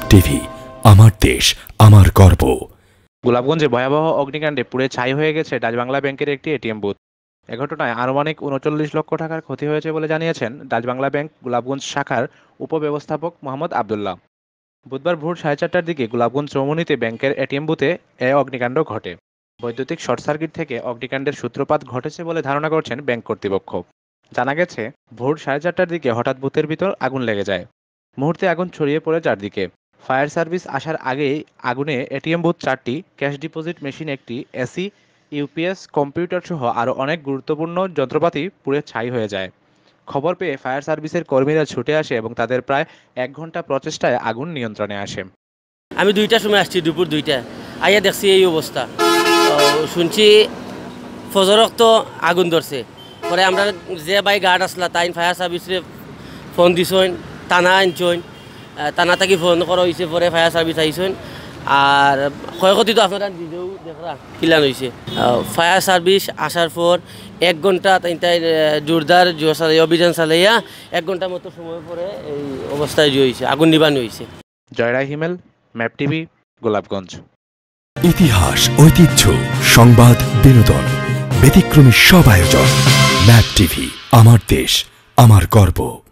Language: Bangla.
টিভি, আমার দেশ, আমার গর্ব। গোলাপগঞ্জে ভয়াবহ অগ্নিকাণ্ডে পুড়ে ছাই হয়ে গেছে ডাচ বাংলা ব্যাংকের একটি এটিএম বুথ। এ ঘটনায় আনুমানিক ৩৯ লক্ষ টাকার ক্ষতি হয়েছে বলে জানিয়েছেন ডাচ বাংলা ব্যাংক গোলাপগঞ্জ শাখার উপব্যবস্থাপক মোহাম্মদ আবদুল্লাহ। বুধবার ভোর 4:30টার দিকে গোলাপগঞ্জ চৌমুহনীতে ব্যাংকের এটিএম বুথে এ অগ্নিকাণ্ড ঘটে। বৈদ্যুতিক শর্ট সার্কিট থেকে অগ্নিকাণ্ডের সূত্রপাত ঘটেছে বলে ধারণা করছেন ব্যাংক কর্তৃপক্ষ। জানা গেছে, ভোর 4:30টার দিকে হঠাৎ বুথের ভিতর আগুন লেগে যায়। মুহূর্তে আগুন ছড়িয়ে পড়ে চারদিকে। ফায়ার সার্ভিস আসার আগেই আগুনে এটিএম বুথ 4টি, ক্যাশ ডিপোজিট মেশিন একটি, এসি, ইউপিএস, কম্পিউটার সহ আরও অনেক গুরুত্বপূর্ণ যন্ত্রপাতি পুড়ে ছাই হয়ে যায়। খবর পেয়ে ফায়ার সার্ভিসের কর্মীরা ছুটে আসে এবং তাদের প্রায় 1 ঘন্টা প্রচেষ্টায় আগুন নিয়ন্ত্রণে আসে। আমি 2টার সময় আসছি, দুপুর 2টা, আইয়া দেখছি এই অবস্থা। শুনছি ফজরক তো আগুন ধরছে। পরে আমরা যে বাই গার্ড আসলা তাই ফায়ার সার্ভিসে ফোন দিছেন, টানা আনছেন, টানা থাকি ফোন করা হয়েছে। পরে ফায়ার সার্ভিস আইছেন। আর ক্ষয়ক্ষতি তো আপনারা নিজেও দেখরা কিলান হয়েছে। ফায়ার সার্ভিস আসার পর 1 ঘন্টা তাই জোরদার অভিযান চালাইয়া 1 ঘন্টার মতো সময় পরে এই অবস্থায় হয়েছে, আগুন নিবানো হয়েছে। জয়রাই হিমেল, ম্যাপ টিভি, গোলাপগঞ্জ। ইতিহাস, ঐতিহ্য, সংবাদ, বিনোদন, ব্যতিক্রমী সব আয়োজন। ম্যাপ টিভি, আমার দেশ, আমার গর্ব।